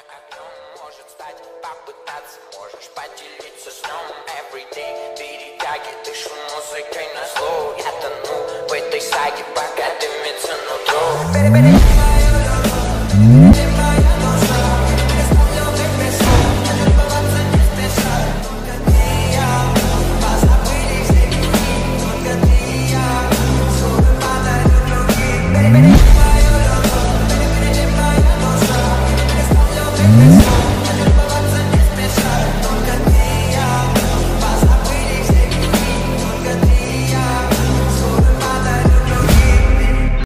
огнем может стать, попытаться можешь поделиться сном. Everyday перетяги, дышу музыкой на зло. Я тону в этой саге, пока дымится нутро.